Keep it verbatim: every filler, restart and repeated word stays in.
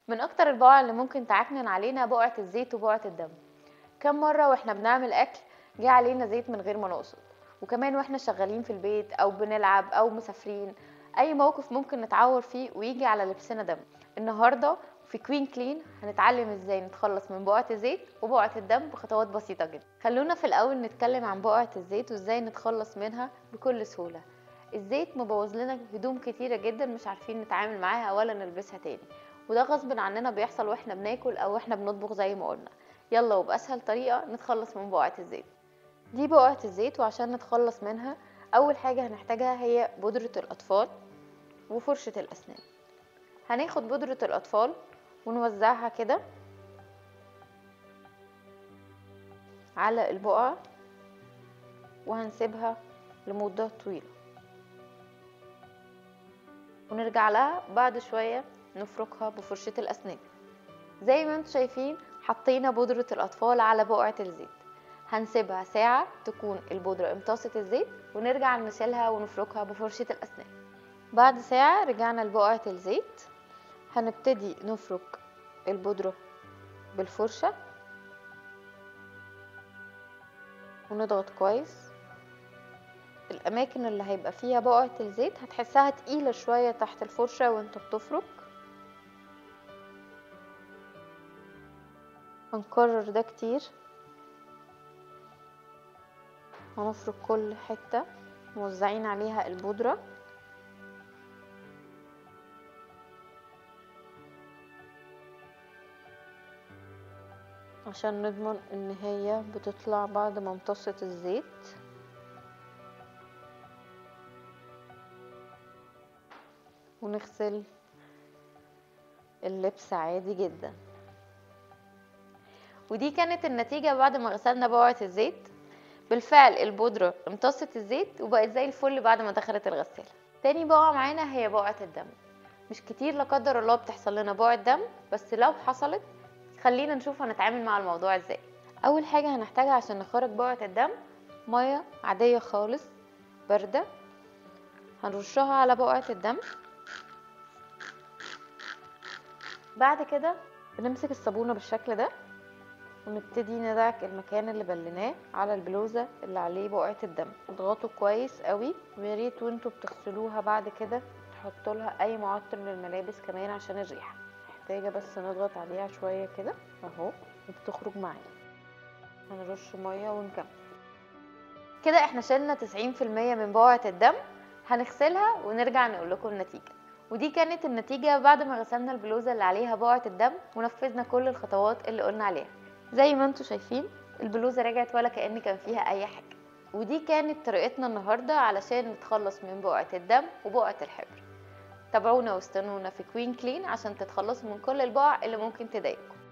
من اكتر البقع اللي ممكن تعكنن علينا بقعة الزيت وبقعة الدم. كم مرة واحنا بنعمل اكل جه علينا زيت من غير ما نقصد، وكمان واحنا شغالين في البيت او بنلعب او مسافرين. اي موقف ممكن نتعور فيه ويجي على لبسنا دم. النهاردة في كوين كلين هنتعلم ازاي نتخلص من بقعة الزيت وبقعة الدم بخطوات بسيطة جدا. خلونا في الاول نتكلم عن بقعة الزيت وازاي نتخلص منها بكل سهولة. الزيت مبوظ لنا هدوم كتيرة جدا مش عارفين نتعامل معاها ولا نلبسها تاني، وده غصب عننا بيحصل واحنا بناكل او واحنا بنطبخ زي ما قلنا. يلا وبأسهل طريقة نتخلص من بقعة الزيت. دي بقعة الزيت، وعشان نتخلص منها أول حاجة هنحتاجها هي بودرة الأطفال وفرشة الأسنان. هناخد بودرة الأطفال ونوزعها كده على البقعة وهنسيبها لمدة طويلة، ونرجع لها بعد شوية نفركها بفرشة الأسنان. زي ما انتم شايفين حطينا بودرة الأطفال على بقعة الزيت، هنسيبها ساعة تكون البودرة امتصت الزيت ونرجع نشيلها ونفركها بفرشة الأسنان. بعد ساعة رجعنا لبقعة الزيت، هنبتدي نفرك البودرة بالفرشة ونضغط كويس. الأماكن اللي هيبقى فيها بقعة الزيت هتحسها تقيلة شوية تحت الفرشة وانت بتفرك. هنكرر ده كتير، هنفرك كل حتة موزعين عليها البودرة. عشان نضمن ان هي بتطلع بعد ما امتصت الزيت. ونغسل اللبس عادي جدا. ودي كانت النتيجة بعد ما غسلنا بقعة الزيت. بالفعل البودرة امتصت الزيت وبقت زي الفل بعد ما دخلت الغسالة. تاني بقعة معانا هي بقعة الدم. مش كتير لا قدر الله بتحصل لنا بقعة دم، بس لو حصلت خلينا نشوف هنتعامل مع الموضوع ازاي. اول حاجة هنحتاجها عشان نخرج بقعة الدم مية عادية خالص باردة، هنرشها على بقعة الدم. بعد كده بنمسك الصابونة بالشكل ده ونبتدي ندعك المكان اللي بليناه على البلوزة اللي عليه بقعة الدم. اضغطوا كويس قوي، وياريت وانتوا بتغسلوها بعد كده تحطوا لها اي معطر للملابس كمان عشان الريحة. محتاجة بس نضغط عليها شوية كده اهو وبتخرج معانا. هنرش مية ونكمل كده. احنا شلنا تسعين في المية من بقعة الدم. هنغسلها ونرجع نقول لكم النتيجة. ودي كانت النتيجة بعد ما غسلنا البلوزة اللي عليها بقعة الدم ونفذنا كل الخطوات اللي قلنا عليها. زي ما انتوا شايفين البلوزة رجعت ولا كأن كان فيها اي حاجة. ودي كانت طريقتنا النهاردة علشان نتخلص من بقعة الدم وبقعة الحبر. تابعونا واستنونا في كوين كلين عشان تتخلصوا من كل البقع اللي ممكن تضايقكم.